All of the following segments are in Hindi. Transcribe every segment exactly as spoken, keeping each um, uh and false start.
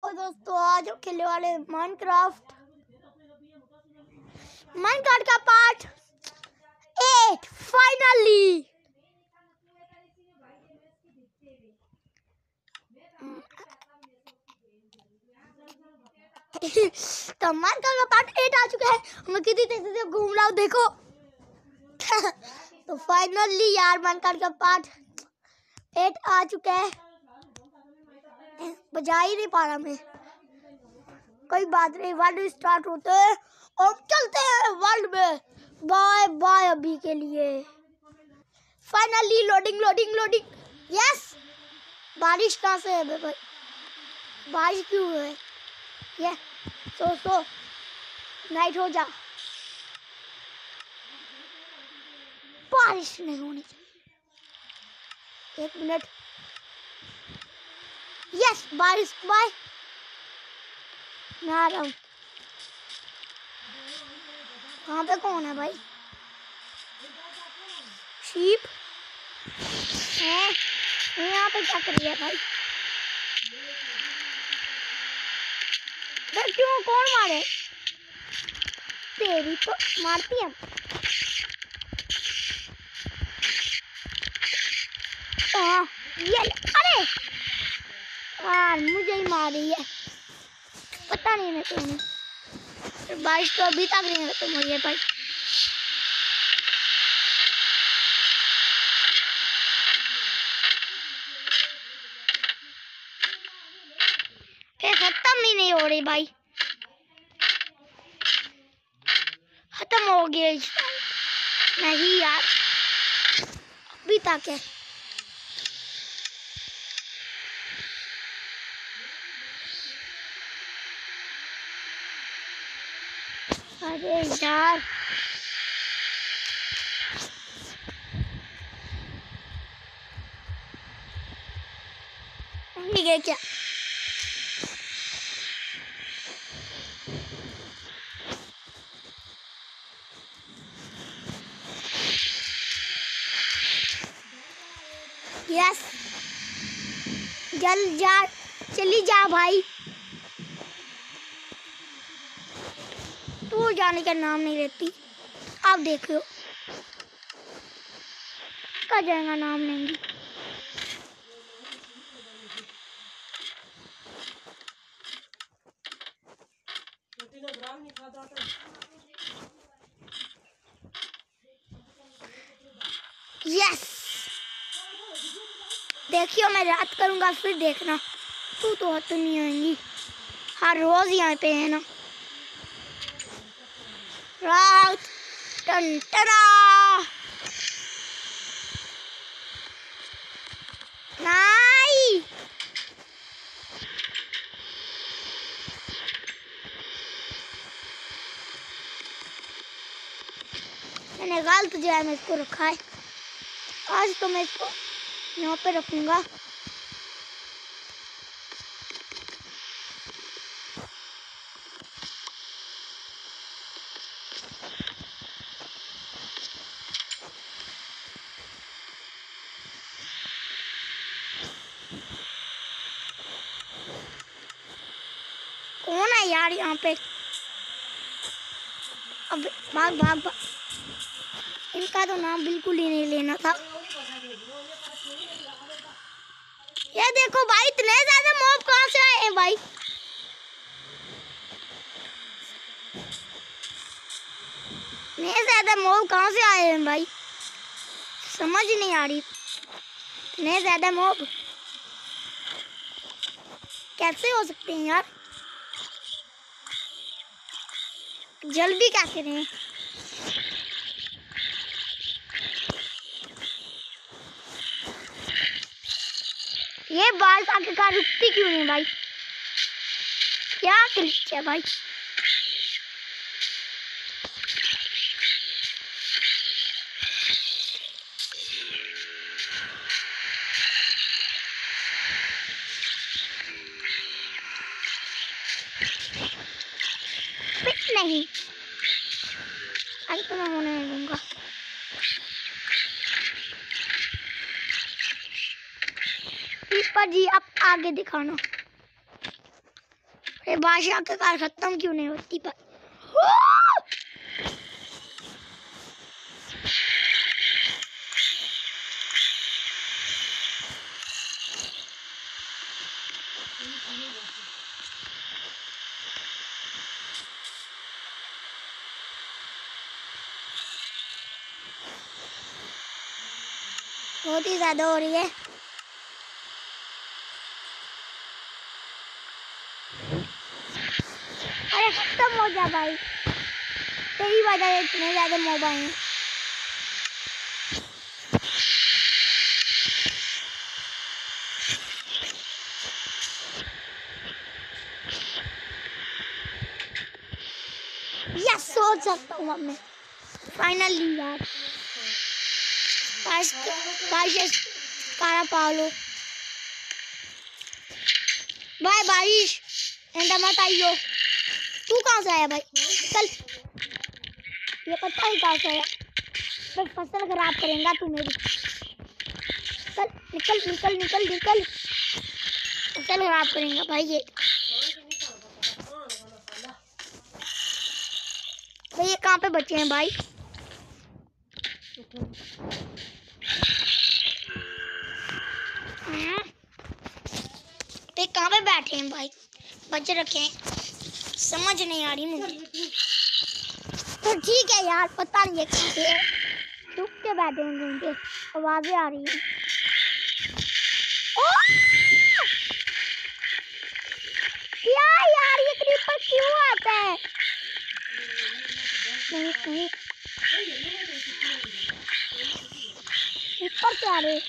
देखो दोस्तों, आज हम खेलने वाले माइनक्राफ्ट माइनक्राफ्ट का पार्ट एट फाइनली। तो माइनक्राफ्ट का पार्ट एट आ चुका है। मैं कितनी तेजी से घूम रहा हूँ देखो। तो फाइनली यार माइनक्राफ्ट का पार्ट एट आ चुका है। बजा ही नहीं पा रहा मैं। कोई बात नहीं, वर्ल्ड स्टार्ट होते हैं और चलते हैं वर्ल्ड में। बाय बाय अभी के लिए। Finally loading loading loading. Yes, बारिश कहाँ से है भाई? बारिश क्यों है? ये सो सो नाइट हो जा। बारिश नहीं होनी चाहिए। एक मिनट। यस बारिश। बाय मैं आ रहा हूँ। वहाँ पे कौन है भाई? शीप है। यहाँ पे क्या कर रही है भाई? क्यों? कौन मारे? तेरी तो मारती है। हाँ ये, अरे यार मुझे ही मार रही है। पता नहीं मैं क्यों नहीं। बारिश तो अभी तक नहीं खत्म हुई है भाई। खत्म ही नहीं हो रही भाई। खत्म हो गया नहीं यार, अभी तक है। अरे यार नहीं गए क्या? यस जल जा, चली जा भाई। तू जाने का नाम नहीं लेती। आप देख लो कहाँ जाएगा, नाम लेंगी। यस देखियो, मैं रात करूंगा फिर देखना। तू तो हद नहीं आएंगी। हर रोज यहाँ पे है ना रात। टन टना नहीं। मैंने गलत जगह में इसको रखा है। आज तो मैं इसको यहाँ पे रखूंगा। कौन है यार यहाँ पे? अब भाग भाग भाग। इनका तो नाम बिल्कुल ही नहीं लेना था। ये देखो भाई, इतने ज्यादा मॉब कहाँ से आए हैं भाई? इतने ज्यादा मॉब कहाँ से आए हैं भाई? समझ नहीं आ रही। इतने ज्यादा मॉब कैसे हो सकते हैं यार? जल भी कैसे रहे? ये बारिश आखिरकार रुकती क्यों नहीं भाई? क्या ग्लिच है भाई? नहीं आज तो मैं होने नहीं दूंगा। पर जी आप आगे दिखाना। ये बादशाह की कार खत्म क्यों नहीं होती पर बहुत ही ज्यादा हो रही है। अरे खत्म हो जा भाई, तेरी वजह से इतने ज्यादा मोबाइल हैं। यस सोच सकता हूँ अब मैं फाइनली यार। काश काश कारा पालो भाई, बारिश एंड मत आइयो। तू कहाँ से आया भाई? चल, ये पता ही कहाँ से आया। फिर फसल खराब करेगा तू मेरी। चल निकल निकल निकल निकल, फसल खराब करेगा भाई ये। भाई ये कहाँ पे बचे हैं भाई? तो कहाँ पे बैठे हैं भाई? बच्चे रखे हैं, समझ नहीं आ रही मुझे। तो ठीक है यार, पता नहीं है कहाँ पे है, रुक के बैठे हैं उनके, आवाजें आ रही हैं। क्या यार ये क्रीपर क्यों आता है? नहीं नहीं क्रीपर क्या रे?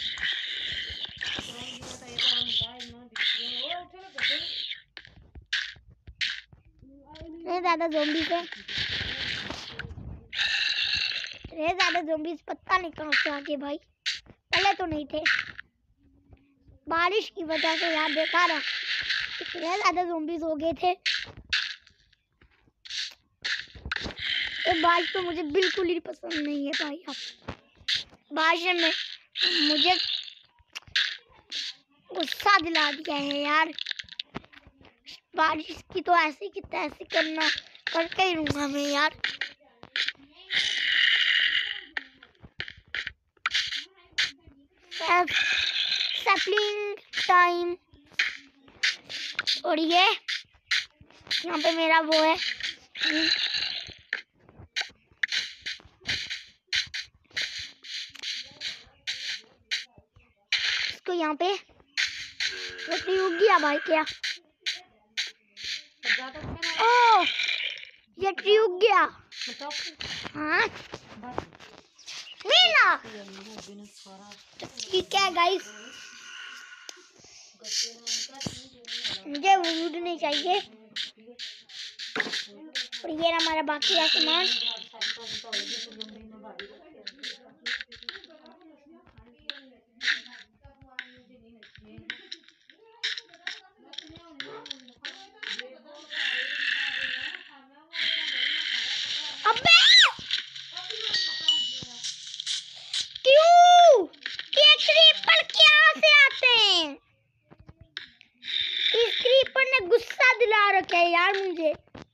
नहीं ज्यादा ज़ोंबी से रे ज्यादा ज़ोंबी पता नहीं कहाँ से आके भाई, पहले तो नहीं थे। बारिश की वजह से यार देखा ना, इतने ज्यादा ज़ोंबीज हो गए थे। ये बारिश तो मुझे बिल्कुल ही पसंद नहीं है भाई। आप बारिश में मुझे गुस्सा दिला दिया है यार। बारिश की तो ऐसी की तैसी करना करके ही रहूंगा मैं यार। Sapling time. और ये यहाँ पे मेरा वो है, इसको यहाँ पे रुक गया भाई क्या? ओ ये रुक गया। हाँ मिला, ठीक है गाइस, मुझे वुड नहीं चाहिए। और ये हमारा बाकी का सामान। अबे क्यों ये क्रीपर क्या से आते हैं? इस क्रीपर ने गुस्सा दिला रखा है यार मुझे।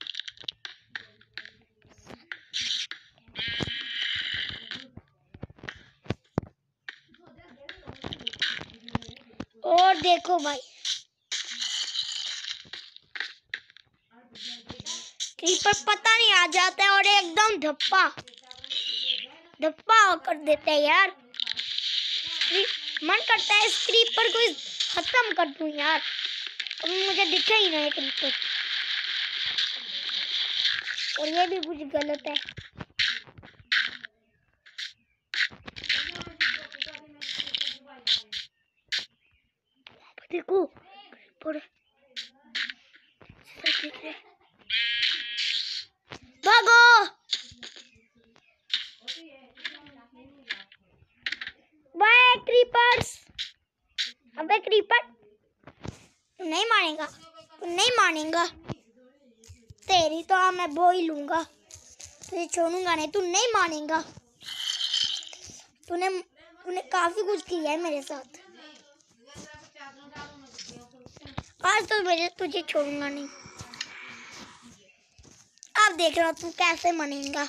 और देखो भाई क्रीपर पता नहीं आ जाता है और एकदम धप्पा धप्पा कर देता है यार। मन करता है इस क्रीपर को खत्म कर दूं यार, अब मुझे दिखे ही नहीं क्रीपर। और ये भी कुछ गलत है। देखो पर भागो। Bye creepers. अबे क्रीपर तू नहीं मानेगा, तू नहीं मानेगा, तेरी तो मैं वो ही लूंगा, तुझे छोड़ूंगा नहीं, तू नहीं मानेगा। तूने तूने काफी कुछ किया है मेरे साथ। आज तो मैं तुझे छोड़ूंगा नहीं। अब देख रहा हूँ तू कैसे मनेगा।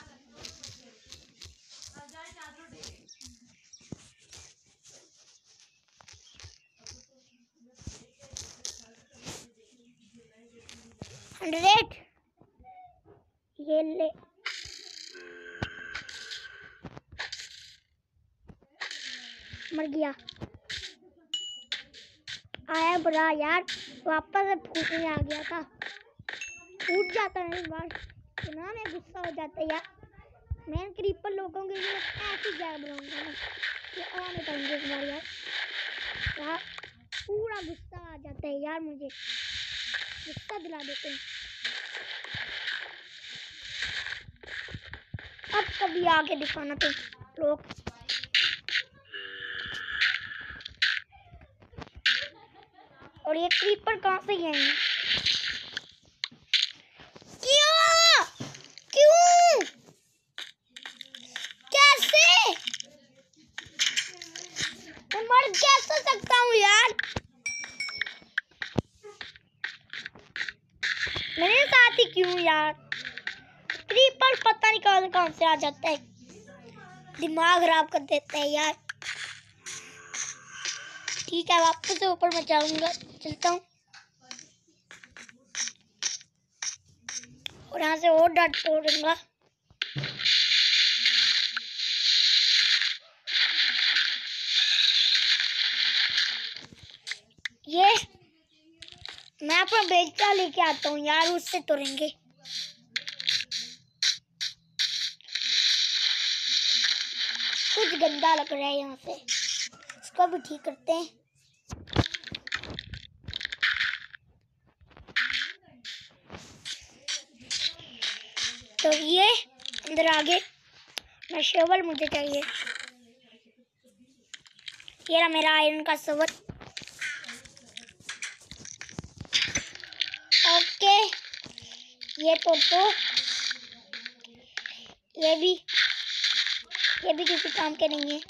हंड्रेड ये ले। मर गया। आया बुरा यार, वापस से फूटने आ गया था। फूट जाता है इस बार, इतना मैं गुस्सा हो जाता है यार। मैं क्रीपर लोगों के लिए ऐसी जगह बनाऊंगा ना कि आ नहीं पाएंगे इस बार यार। यार पूरा गुस्सा आ जाता है यार, मुझे गुस्सा दिला देते हैं। अब कभी आके दिखाना तुम लोग। और ये क्रीपर कहाँ से गए हैं? क्यों क्यों कैसे मैं मर कैसे सकता हूँ यार? मेरे साथ ही क्यों यार? क्रीपर पता नहीं कहाँ कहाँ से आ जाता है, दिमाग खराब कर देता है यार। ठीक है, वापस से ऊपर मैं जाऊंगा, चलता हूँ। और यहाँ से और डट तोड़ूंगा। ये मैं अपना बेटा लेके आता हूँ यार, उससे तोड़ेंगे। कुछ गंदा लग रहा है यहाँ से, इसको भी ठीक करते हैं। तो ये अंदर आगे मैं शोवल मुझे चाहिए। ये रहा मेरा आयरन का शोवल। ओके, ये तो तो ये भी ये भी किसी काम के नहीं है।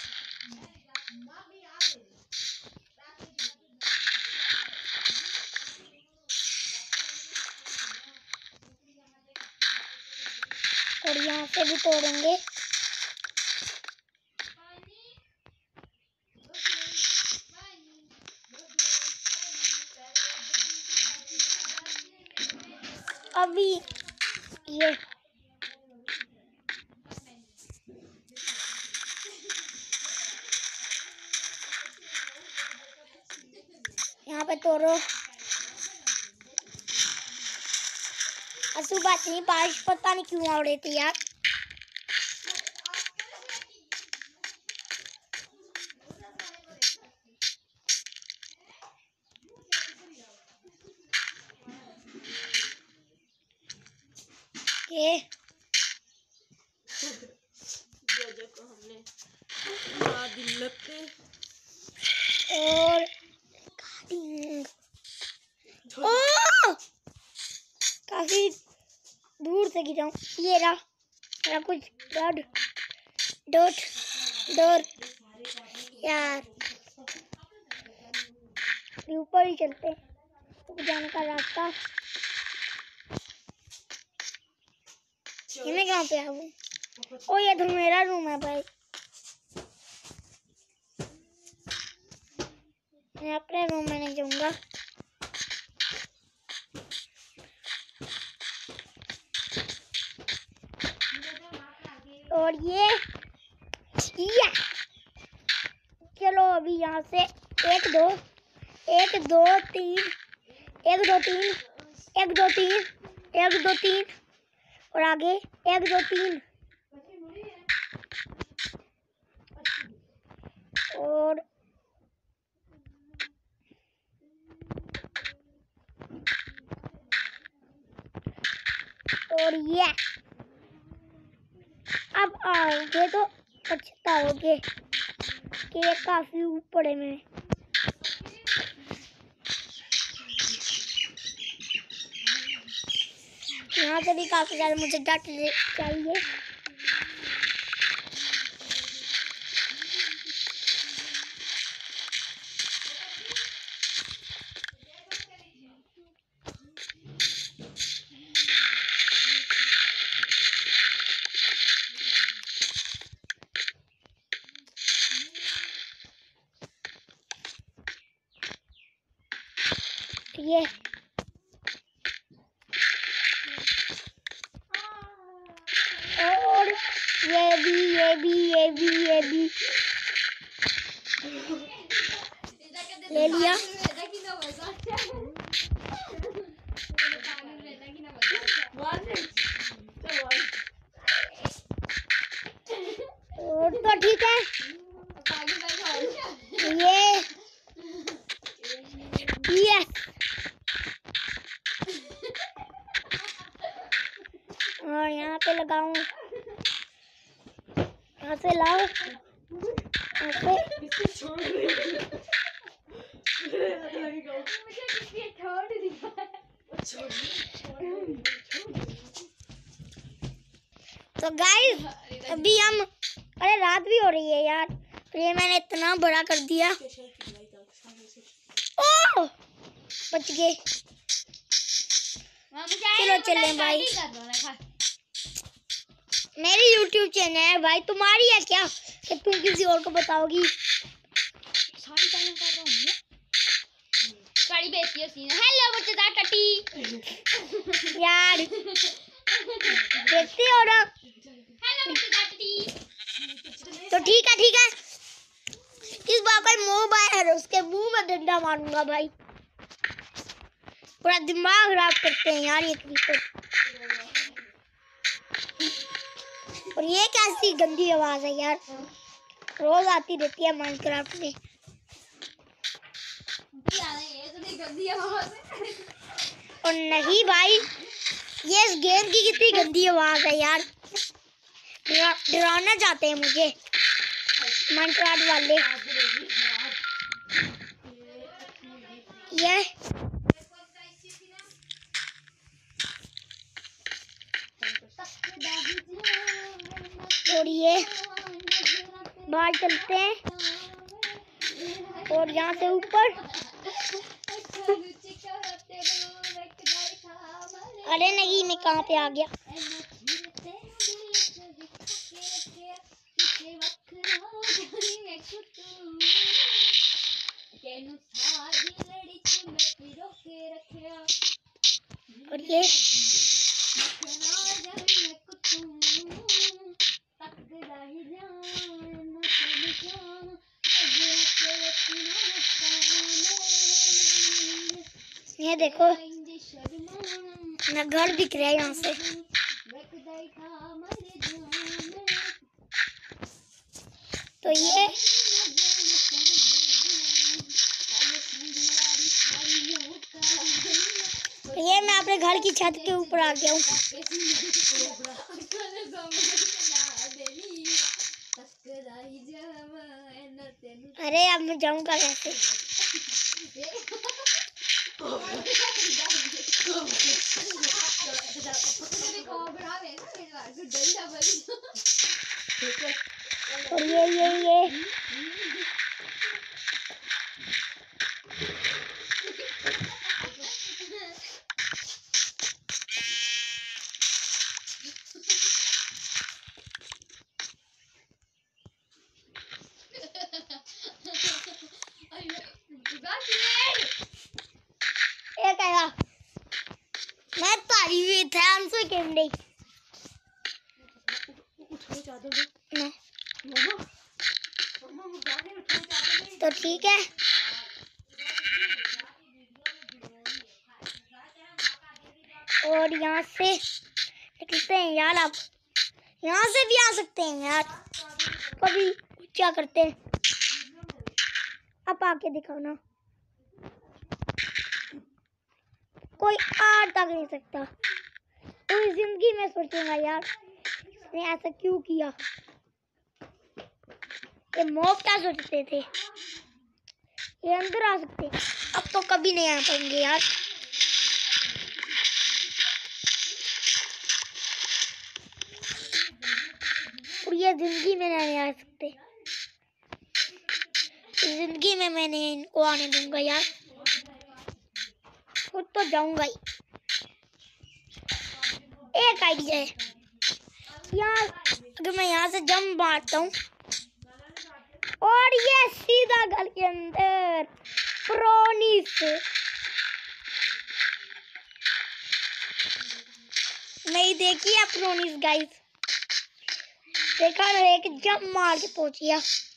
और यहाँ से भी तोड़ेंगे। अभी ये यहाँ पे तोड़ो। असु बात नहीं, बारिश पता नहीं क्यों आ रही थी यार। ये को हमने पूरा दिन लगते और ओ काफी दूर से गिरा हूँ। ये रहा मेरा कुछ डॉट डॉट डोर यार। ऊपर ही चलते ऊपर जाने का रास्ता। ये मैं कहाँ पे आऊँ? ओ ये तो मेरा रूम है भाई, मैं अपने रूम में नहीं जाऊंगा। और ये या चलो अभी यहाँ से एक दो एक दो तीन एक दो तीन एक दो तीन एक दो तीन और आगे एक दो तीन और और ये अब आओगे तो पछताओगे कि ये काफी ऊपर है। मैं यहाँ से भी काफी ज्यादा मुझे डट चाहिए। ये और ये भी ये भी ये भी ये भी ले लिया। और तो ठीक है ये यस और यहाँ पे लगाऊं, यहाँ से लाओ, यहाँ से तो गाइस अभी हम, अरे रात भी हो रही है यार, तो ये मैंने इतना बड़ा कर दिया। ओह बच गए। चलो चलें भाई, मेरी यूट्यूब चैनल है भाई, तुम्हारी है क्या कि तुम किसी और को बताओगी? सारी टाइम कर रहा हूं सारी बेइज्जती है सीन। हेलो बच्चे दा टटी यार देखते हो ना। हेलो बच्चे दा टटी। तो ठीक है ठीक है, इस बार पर मुंह बाहर उसके मुंह में डंडा मारूंगा भाई, पूरा दिमाग खराब करते हैं यार ये क्रिकेट। और ये कैसी गंदी आवाज है यार, रोज आती रहती है माइनक्राफ्ट में। ये तो गंदी आवाज है। और नहीं भाई, ये इस गेम की कितनी गंदी आवाज है यार, डराना चाहते हैं मुझे माइनक्राफ्ट वाले। ये और ये बाहर चलते हैं और यहाँ से ऊपर। अरे नहीं, मैं कहाँ पे आ गया? और ये ये देखो ना, घर दिख रहा है यहाँ से। तो ये तो ये मैं अपने घर की छत के ऊपर आ गया हूँ। अरे अब मैं जाऊंगा कैसे? और ये ये ये ये क्या? मैं तारी ध्यान से खेल रही। तो ठीक है, और यहाँ से निकलते हैं यार। आप यहाँ से भी आ सकते हैं यार, कभी क्या करते हैं। आप आके दिखाओ ना, कोई आ तक नहीं सकता। पूरी जिंदगी में सोचूंगा यार इसने ऐसा क्यों किया। ये मॉब क्या सोचते थे, ये अंदर आ सकते, अब तो कभी नहीं आ पाएंगे यार। और ये जिंदगी में नहीं आ सकते, जिंदगी में मैं नहीं इनको आने दूंगा यार, खुद तो जाऊंगा ही। एक आइडिया है यार, अगर मैं यहाँ से जंप मारता हूँ और ये सीधा घर के अंदर प्रोनी से, नहीं देखी आप प्रोनिस गाइस, देखा ना, एक जंप मार के पहुंच गया।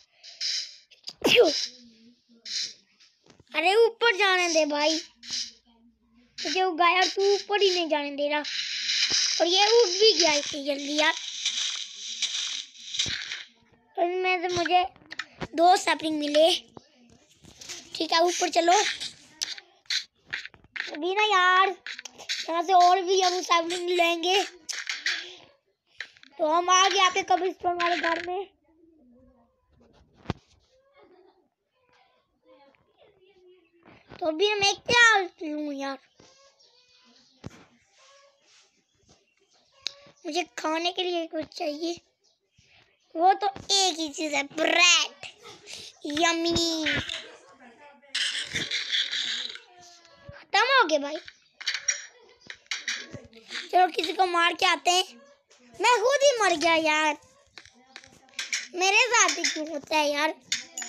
अरे ऊपर जाने दे भाई, मुझे उगाया और तू ऊपर ही नहीं जाने दे रहा। और ये उठ भी गया इतनी जल्दी यार। इनमें से मुझे दो सैपलिंग मिले। ठीक है ऊपर चलो। अभी ना यार यहाँ से और भी हम सैपलिंग लेंगे तो हम आ गए आपके कब्रिस्तान वाले घर में। तो अभी मैं क्या लूं यार, मुझे खाने के लिए कुछ चाहिए। वो तो एक ही चीज है, ब्रेड। यम्मी। खत्म हो गए भाई। चलो किसी को मार के आते हैं। मैं खुद ही मर गया यार, मेरे साथ ही क्यों होता है यार।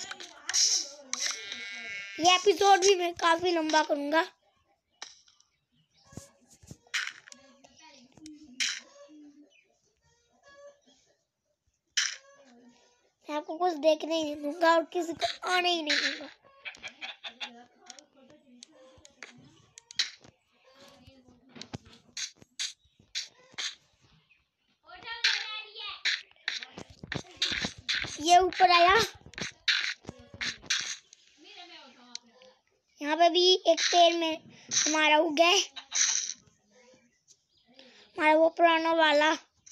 ये एपिसोड भी मैं काफी लंबा करूंगा। मैं आपको कुछ देखने ही नहीं दूंगा और किसी को आने ही नहीं दूंगा। ये ऊपर आया, यहाँ पे भी एक पेड़ में हमारा उग गए, हमारा वो पुराना वाला।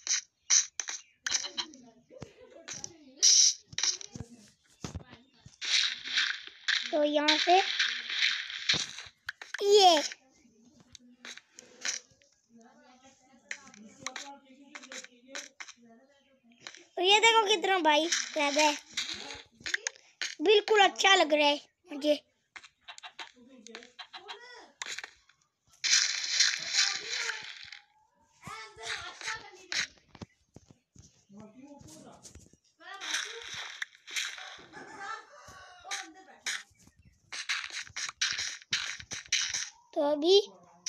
तो यहाँ से ये तो ये देखो कितना भाई ज्यादा है, बिल्कुल अच्छा लग रहा है मुझे। तो अभी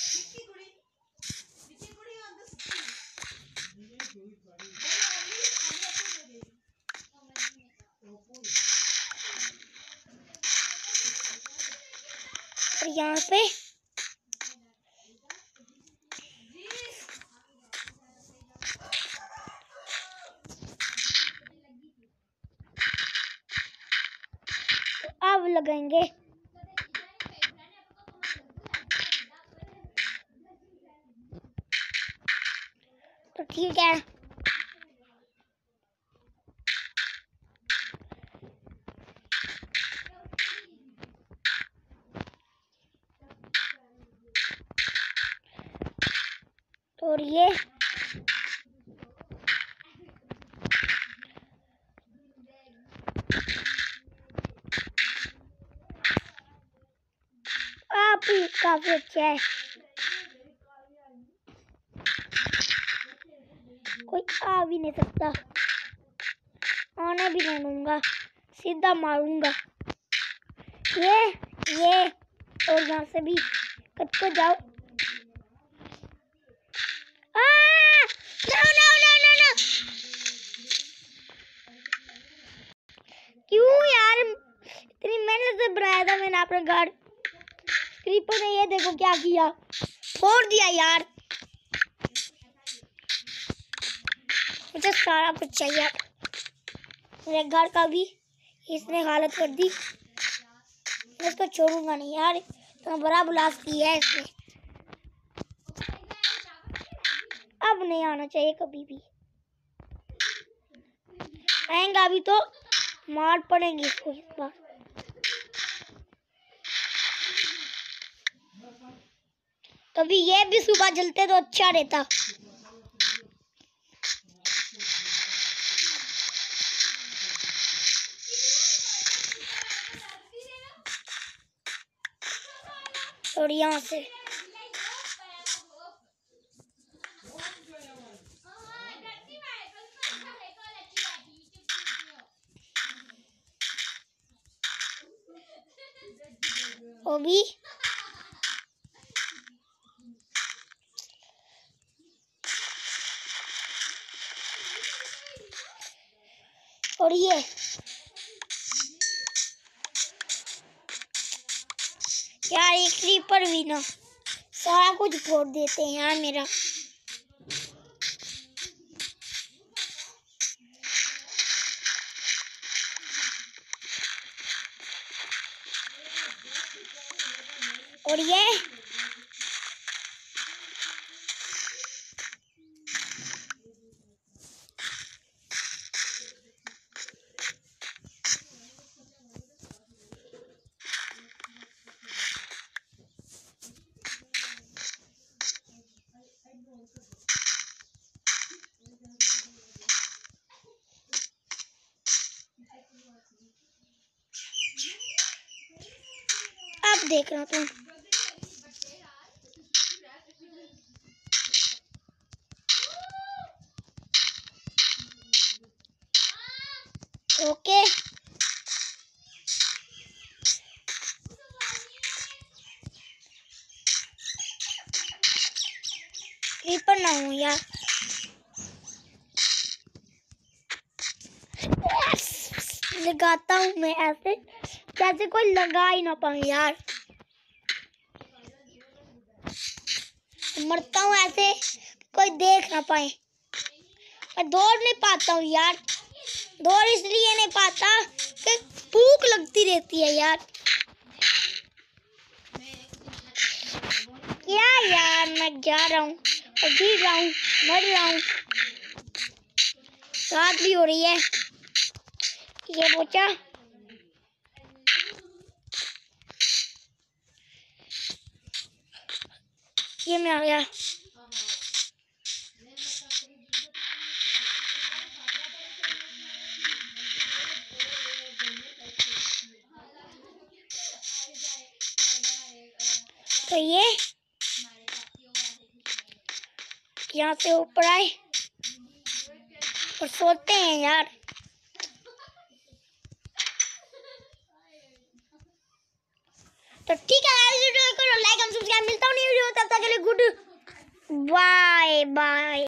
और यहाँ पे तो अब लगाएंगे। तो ठीक है और ये आप ही काफी अच्छा है, कोई आ भी नहीं सकता, आने भी नहीं दूंगा, सीधा मारूंगा। ये ये और यहाँ से भी कट को जाओ। No no no no no, क्यों यार, इतनी मेहनत से बनाया था मैंने अपना घर, क्रीपर ने ये देखो क्या किया, फोड़ दिया यार। मुझे सारा कुछ चाहिए, मेरे घर का भी इसने हालत कर दी। मैं इसको छोड़ूंगा नहीं यार, तो बड़ा ब्लास्ट किया है इसने, अब नहीं आना चाहिए कभी भी। आएंगा अभी तो मार पड़ेंगे इसको इस बार। कभी ये भी सुबह जलते तो अच्छा रहता। और यहाँ से वो भी और ये यार एक क्रीपर भी ना सारा कुछ फोड़ देते हैं यार मेरा। और ये अब देख रहा तुम। ओके क्रीपर ना हूँ यार। लगाता हूँ मैं ऐसे जैसे कोई लगा ही ना पाए यार। मरता हूँ ऐसे कोई देख ना पाए। मैं दौड़ नहीं पाता हूँ यार। दौड़ इसलिए नहीं पाता कि भूख लगती रहती है यार। क्या यार मैं जा रहा हूँ और गिर रहा हूँ, मर रहा हूँ। रात भी हो रही है। ये बच्चा ये मैं आ गया। तो ये यहाँ से ऊपर आए और सोते हैं यार। तो ठीक है, वीडियो को लाइक एंड सब्सक्राइब। मिलता हूँ न्यू वीडियो, तब तक के लिए गुड बाय बाय।